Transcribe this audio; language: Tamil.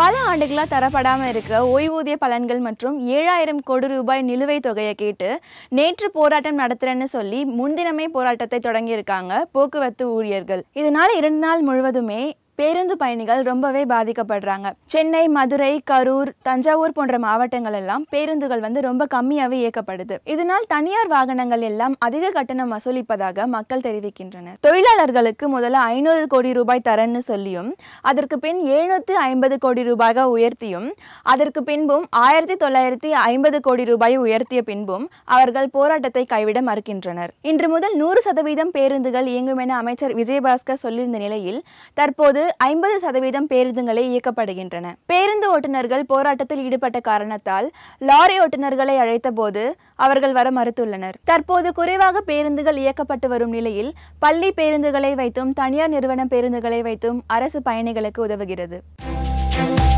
பல ஆண்டுகளா தரப்படாமல் இருக்க ஓய்வூதிய பலன்கள் மற்றும் 7000 கோடி ரூபாய் நிலுவைத் தொகையை கேட்டு நேற்று போராட்டம் நடத்துறேன்னு சொல்லி முன்தினமே போராட்டத்தை தொடங்கியிருக்காங்க போக்குவரத்து ஊழியர்கள். இதனால 2 நாள் முழுவதுமே பேருந்து பயணிகள் ரொம்பவே பாதிக்கப்படுறாங்க. சென்னை, மதுரை, கரூர், தஞ்சாவூர் போன்ற மாவட்டங்கள் எல்லாம் பேருந்துகள் ரொம்ப கம்மியாகவே இயக்கப்படுது. இதனால் தனியார் வாகனங்கள் எல்லாம் அதிக கட்டணம் வசூலிப்பதாக மக்கள் தெரிவிக்கின்றனர். தொழிலாளர்களுக்கு முதல்ல 500 கோடி ரூபாய் தரன்னு சொல்லியும் அதற்கு பின் 750 கோடி ரூபாயாக உயர்த்தியும் அதற்கு பின்பும் 1950 கோடி ரூபாயை உயர்த்திய பின்பும் அவர்கள் போராட்டத்தை கைவிட மறுக்கின்றனர். இன்று முதல் 100% பேருந்துகள் இயங்கும் என அமைச்சர் விஜயபாஸ்கர் சொல்லியிருந்த நிலையில் தற்போது 50% பேருந்துகளே இயக்கப்படுகின்றன. பேருந்து ஓட்டுநர்கள் போராட்டத்தில் ஈடுபட்ட காரணத்தால் லாரி ஓட்டுநர்களை அழைத்த போது அவர்கள் வர மறுத்துள்ளனர். தற்போது குறைவாக பேருந்துகள் இயக்கப்பட்டு வரும் நிலையில் பள்ளி பேருந்துகளை வைத்தும் தனியார் நிறுவன பேருந்துகளை வைத்தும் அரசு பயணிகளுக்கு உதவுகிறது.